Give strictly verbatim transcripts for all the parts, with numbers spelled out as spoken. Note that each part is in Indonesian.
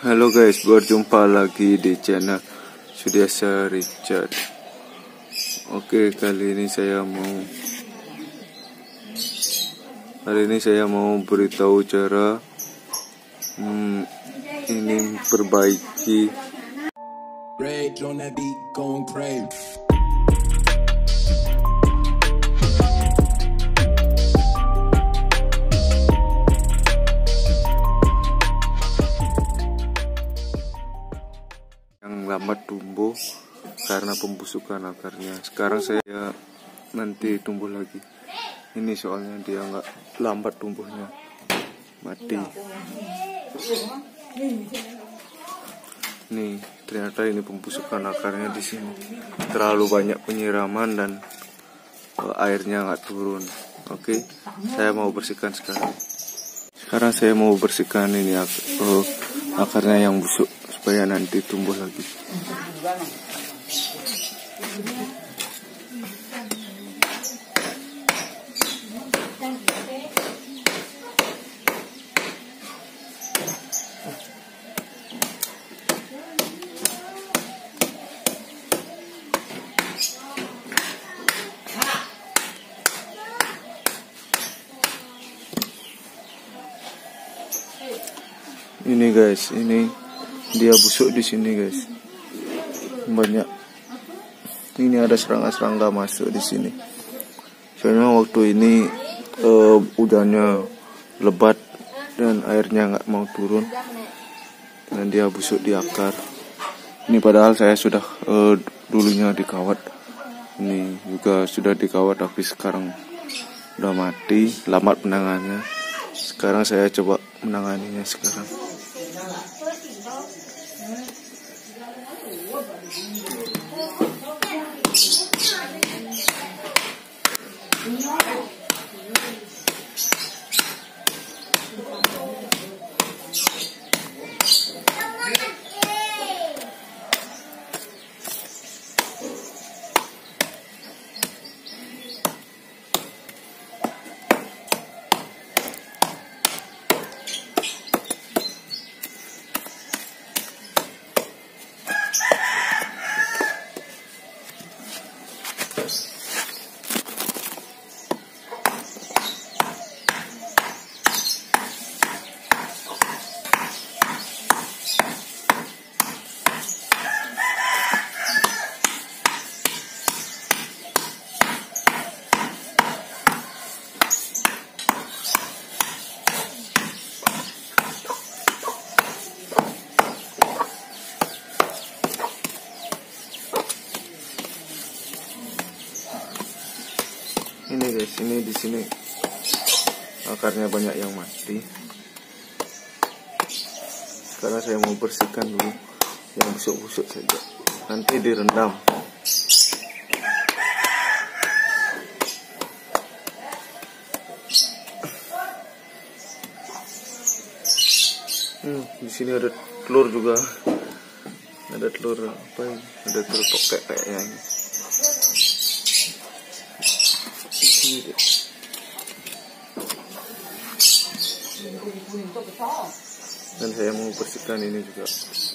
Halo guys, berjumpa lagi di channel Sudiasa Richard. Oke, kali ini saya mau Kali ini saya mau beritahu cara hmm, ini perbaiki Rage on that beat, going crazy. yang lambat tumbuh karena pembusukan akarnya. Sekarang saya nanti tumbuh lagi. Ini soalnya dia nggak lambat tumbuhnya, mati. Nih, ternyata ini pembusukan akarnya di sini. Terlalu banyak penyiraman dan uh, airnya nggak turun. Oke, saya mau bersihkan sekarang. Sekarang saya mau bersihkan ini ak uh, akarnya yang busuk supaya nanti tumbuh lagi. Ini guys, ini dia busuk di sini guys. Banyak. Ini ada serangga-serangga masuk di sini. Soalnya waktu ini uh, hujannya lebat dan airnya nggak mau turun dan dia busuk di akar. Ini padahal saya sudah uh, dulunya dikawat. Ini juga sudah dikawat tapi sekarang udah mati, lambat penanganannya. Sekarang saya coba menanganinya sekarang. Ini guys, ini di sini akarnya banyak yang mati. Sekarang saya mau bersihkan dulu yang busuk-busuk saja. Nanti direndam. Hmm, di sini ada telur juga. Ada telur apa ini? Ada telur tokek kayaknya ini. Dan saya mau bersihkan ini juga.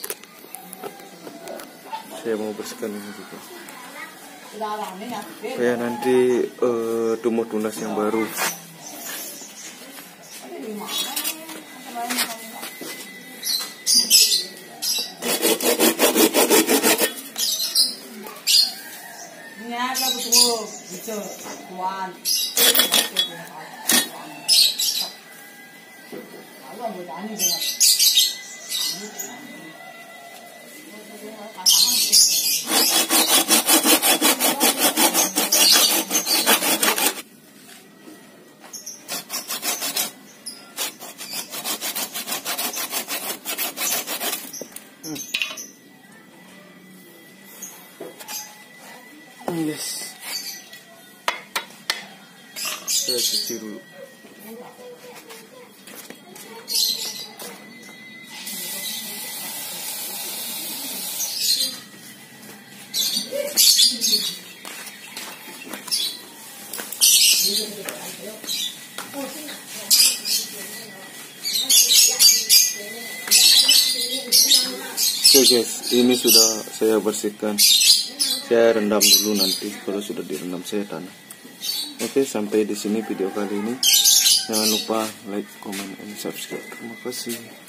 Saya mau bersihkan ini juga. Supaya nanti uh, tumbuh tunas yang baru. Hmm. Yes. Saya cuci dulu. Oke guys, ini sudah saya bersihkan. Saya rendam dulu nanti kalau sudah direndam saya tanam. Oke, sampai di sini video kali ini. Jangan lupa like, comment, and subscribe. Terima kasih.